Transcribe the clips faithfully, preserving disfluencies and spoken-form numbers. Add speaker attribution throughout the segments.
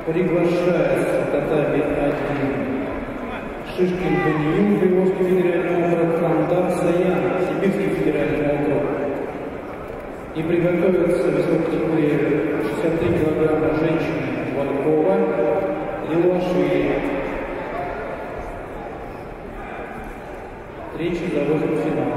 Speaker 1: Приглашается татами один Шишкин Даниил, Приволжский федеральный округ, Андар Саян, Сибирский федеральный округ. И приготовятся в весовой категории шестьдесят три килограмма женщины Валькова, Лилашвили. Встреча за выход в финал.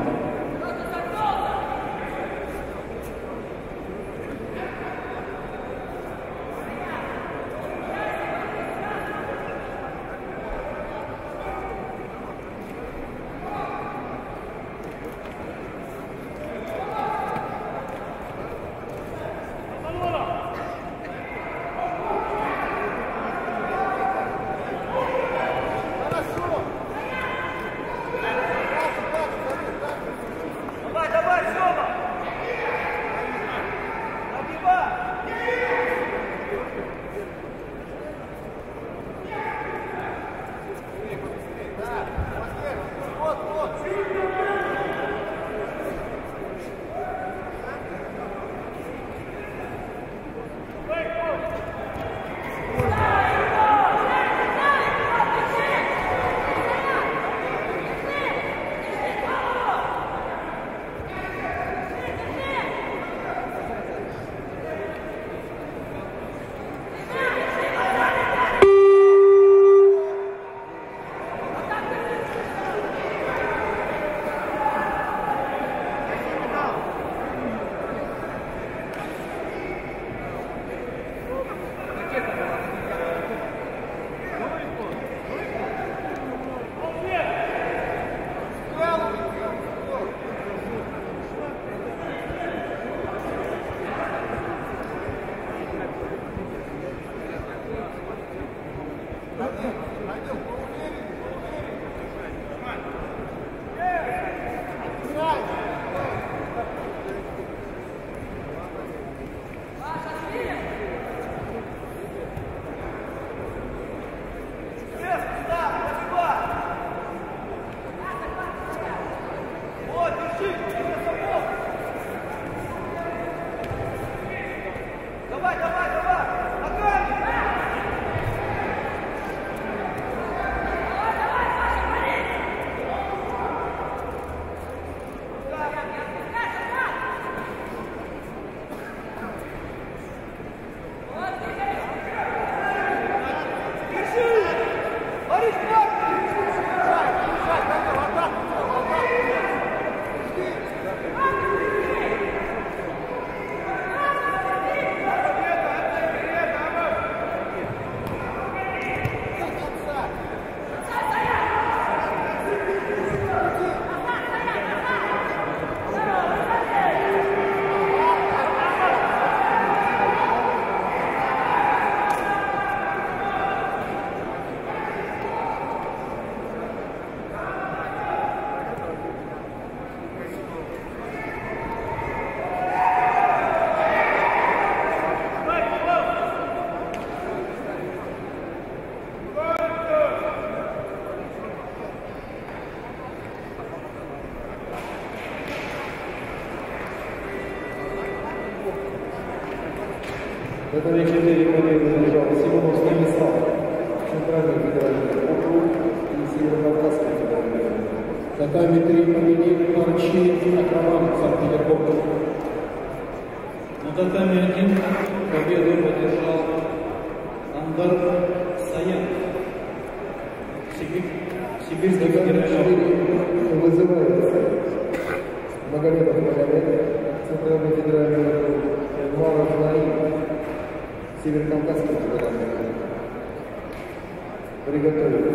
Speaker 1: Татами четыре победы одержал Симонов Станислав, Центральный федеральный округ и Северокавказский федеральный округ. Татами три победил Арчи Акроман, Санкт-Петербург. На татами один победу одержал Андар Саян, Сибирский федеральный округ.
Speaker 2: Вызывается Магомедов Магомед, Центральный федеральный округ, Маров Наим, Северокавказский федеральный округ. Приготовились.